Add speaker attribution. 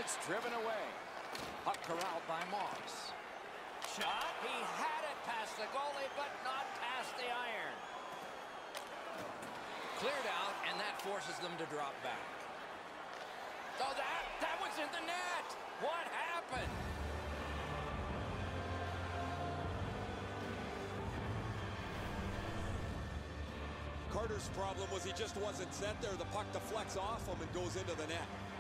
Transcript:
Speaker 1: It's driven away. Puck corralled by Moss. Shot.
Speaker 2: He had it past the goalie, but not past the iron. Cleared out, and that forces them to drop back. Oh, that was in the net. What happened?
Speaker 3: Carter's problem was he just wasn't set there. The puck deflects off him and goes into the net.